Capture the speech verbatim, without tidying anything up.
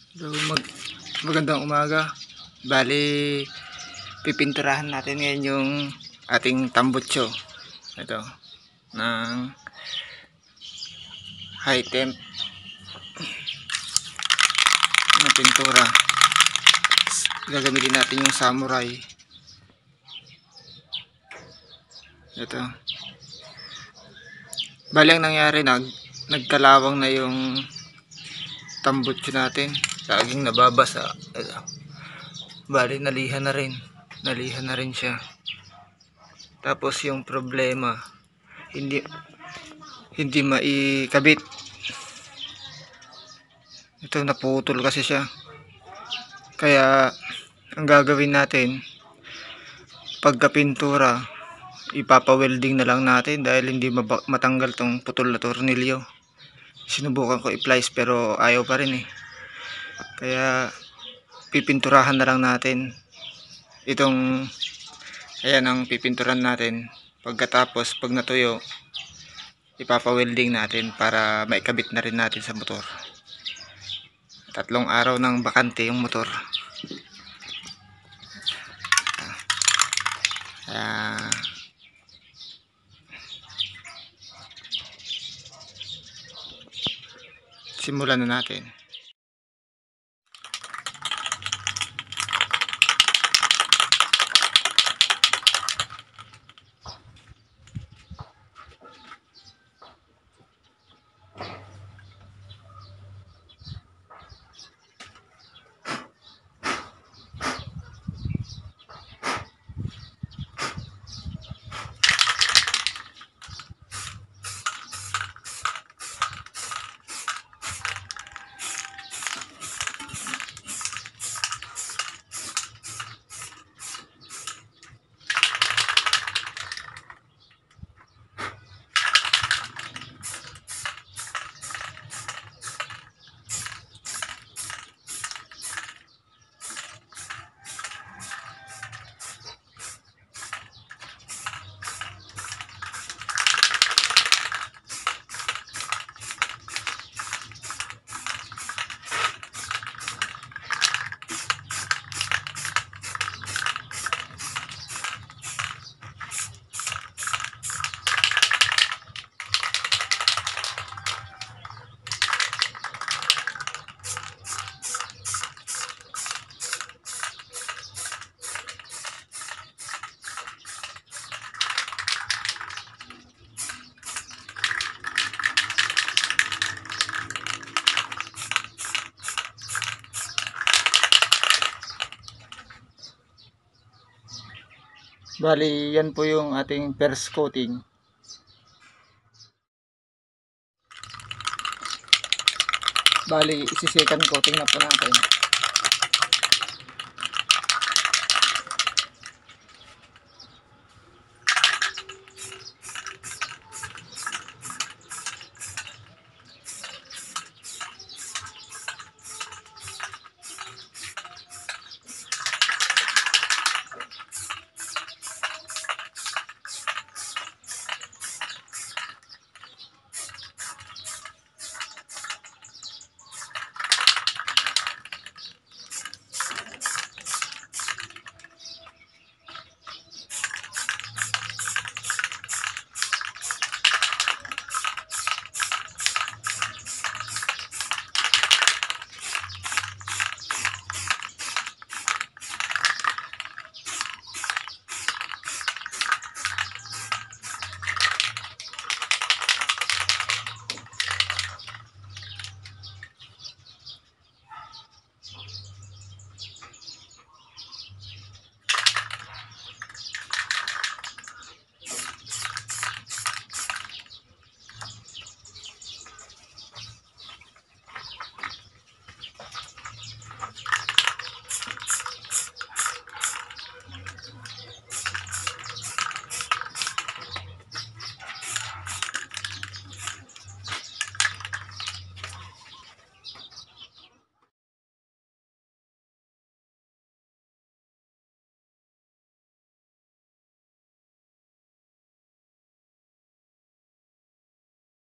So, mag magandang umaga. Bali, pipinturahan natin ngayon yung ating tambutso. Ito, ng high temp na pintura. Gagamitin natin yung samurai. Ito. Bali, ang nangyari, nag, nagkalawang na yung tambutso natin. Laging nababasa. Ito. Bali, nalihan na rin. Nalihan na rin siya. Tapos yung problema, hindi hindi maikabit. Ito, naputol kasi siya. Kaya ang gagawin natin, pagka-pintura, ipapa-welding na lang natin dahil hindi matanggal tong putol na tornilyo. Sinubukan ko i-plies pero ayaw pa rin eh. Kaya pipinturahan na lang natin itong, ayan ang pipinturan natin. Pagkatapos, pag natuyo, ipapa-welding natin para maikabit na rin natin sa motor. Tatlong araw ng bakante yung motor. Kaya simulan na natin. Bali, yan po yung ating first coating. Bali, isi-second coating na po natin.